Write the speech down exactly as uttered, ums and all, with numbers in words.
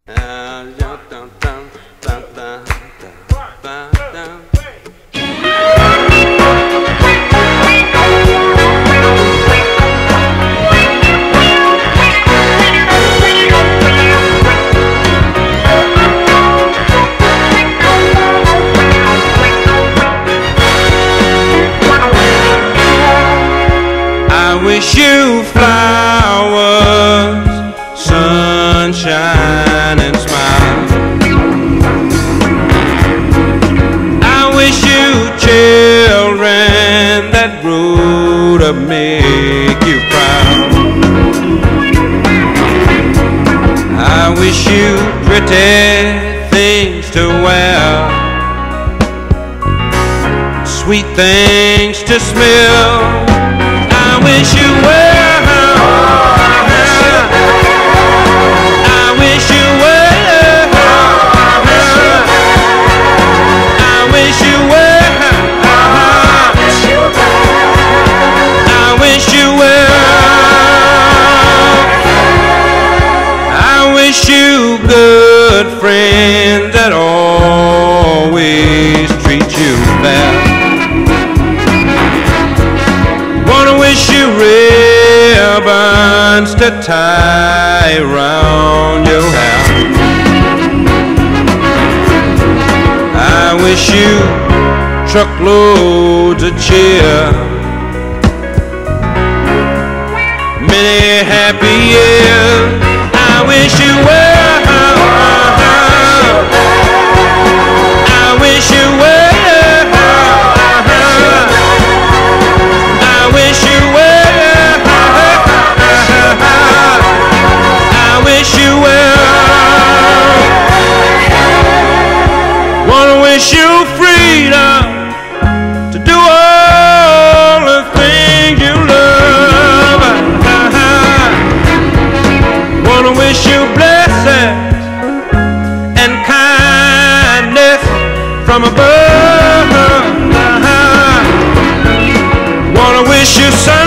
I wish you flowers, sunshine and smiles. I wish you children that grew to make you proud. I wish you pretty things to wear, sweet things to smell. I wish you well. I wish you well. I wish you well. I wish you well. I wish you good friends that always treat you fair. Wish you ribbons to tie around your hair. I wish you truckloads of cheer, many happy years. I wish you well. I wish you well. Wish you freedom to do all the things you love. Wanna wish you blessings and kindness from above. Wanna wish you sun